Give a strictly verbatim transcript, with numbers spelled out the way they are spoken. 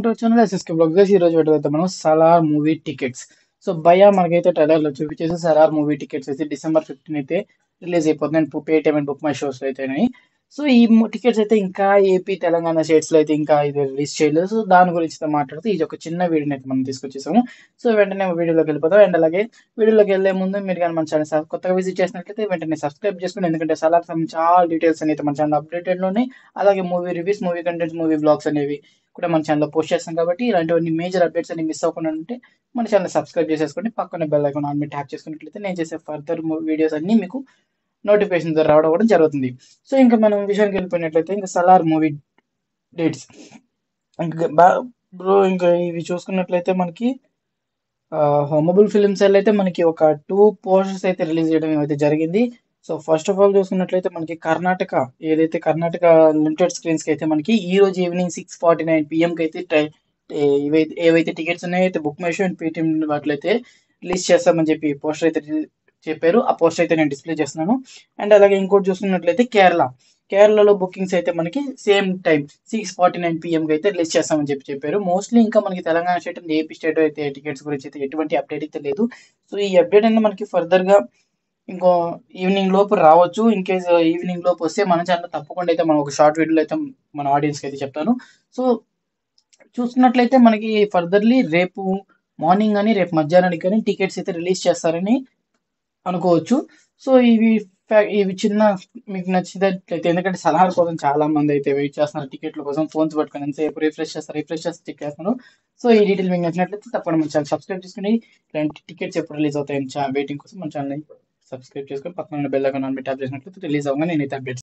Welcome to our channel S S K blog guys. ఈ రోజు video అయితే మనం సలార్ మూవీ టికెట్స్. సో భయ్యా మనకైతే ట్రైలర్ లో చూపించేసి సలార్ మూవీ టికెట్స్ అయితే డిసెంబర్ ఫిఫ్టీన్ అయితే రిలీజ్ అయిపోతుంది Paytm and BookMyShow లో అయితేనే. సో ఈ టికెట్స్ అయితే ఇంకా ఏపీ తెలంగాణ స్టేట్స్ లో అయితే ఇంకా ఇది రిలీజ్ చేయలేదు. సో దాని గురించి అయితే మాట్లాడుతూ ఇది ఒక చిన్న వీడియోని అయితే మనం తీసుకొచ్చేసాము. సో వెంటనే వీడియోలోకి వెళ్ళిపోతాం. అండ్ అలాగే వీడియోలోకి వెళ్లే ముందు మీరు కానీ మన ఛానల్ కొత్తగా విజిట్ చేసినట్లయితే వెంటనే సబ్స్క్రైబ్ చేసుకోండి. ఎందుకంటే సలార్ సంబంధించి చాలా డీటెయిల్స్ అనేది మన ఛానల్ అప్డేటెడ్ లోనే, అలాగే movie reviews, movie contents, movie blogs అనేవి కూడా మన ఛానల్లో పోస్ట్ చేస్తాం. కాబట్టి ఇలాంటివన్నీ మేజర్ అప్డేట్స్ అన్ని మిస్ అవ్వకుండా ఉంటే మన ఛానల్ సబ్స్క్రైబ్ చేసేసుకోండి. పక్కన బెల్ ఐకాన్ ఆన్ మీద ట్యాప్ చేసుకున్నట్లయితే నేను చేసే ఫర్దర్ వీడియోస్ అన్ని మీకు నోటిఫికేషన్ ద్వారా రావడం కూడా జరుగుతుంది. సో ఇంకా మనం విషయానికి వెళ్ళిపోయినట్లయితే ఇంకా సలార్ మూవీ డేట్స్ ఇంకా బ్రో ఇంకా ఇవి చూసుకున్నట్లయితే మనకి హోమబుల్ ఫిల్మ్స్ అయితే మనకి ఒక టూ పోస్టర్స్ అయితే రిలీజ్ చేయడం అయితే జరిగింది. సో ఫస్ట్ ఆఫ్ ఆల్ చూసుకున్నట్లయితే మనకి కర్ణాటక ఏదైతే కర్ణాటక లిమిటెడ్ స్క్రీన్స్ కి అయితే మనకి ఈ రోజు evening six forty nine PM కి అయితే ఏవైతే ఏవైతే టికెట్స్ ఉన్నాయో అయితే BookMyShow and Paytm వాటిలో అయితే రిలీజ్ చేస్తామని చెప్పి పోస్టర్ అయితే చెప్పారు. ఆ పోస్టర్ అయితే నేను డిస్ప్లే చేస్తున్నాను. అండ్ అలాగే ఇంకోటి చూసుకున్నట్లయితే కేరళ కేరళలో బుకింగ్స్ అయితే మనకి same time six forty nine PM కి అయితే రిలీజ్ చేస్తామని చెప్పి చెప్పారు. మోస్ట్లీ ఇంకా మనకి Telangana state and AP state అయితే టికెట్స్ గురించి అయితే ఎటువంటి అప్డేట్ అయితే లేదు. సో ఈ అప్డేట్ అనేది మనకి ఫర్దర్ గా ఇంకో ఈవినింగ్ లోపు రావచ్చు. ఇన్ కేస్ ఈవినింగ్ లోపు వస్తే మన ఛానల్ తప్పకుండా అయితే మనం ఒక షార్ట్ వీడియోలో అయితే మన ఆడియన్స్ కి అయితే చెప్తాను. సో చూసుకున్నట్లయితే మనకి ఫర్దర్లీ రేపు మార్నింగ్ కానీ రేపు మధ్యాహ్నానికి కానీ టికెట్స్ అయితే రిలీజ్ చేస్తారని అనుకోవచ్చు. సో ఇవి ఇవి చిన్న మీకు నచ్చినట్లయితే, ఎందుకంటే సలహాల కోసం చాలా మంది అయితే వెయిట్ చేస్తున్నారు టికెట్ల కోసం, ఫోన్స్ పట్టుకొని ఎంతసేపు రిఫ్రెష్ చేస్తారు రిఫ్రెష్ చేస్తే చెక్ చేస్తున్నారు. సో ఈ డీటెయిల్ మీకు నచ్చినట్లయితే తప్పకుండా మన ఛానల్ సబ్స్క్రైబ్ చేసుకుని ఇలాంటి టికెట్స్ ఎప్పుడు రిలీజ్ అవుతాయని వెయిటింగ్ కోసం మన ఛానల్ సబ్స్క్రైబ్ చేసుకొని పక్కన బెల్ ఐకాన్ ఆన్ మీద ట్యాప్ చేసినట్లయితే రిలీజ్ అవ్వగానే నేనైతే అప్డేట్స్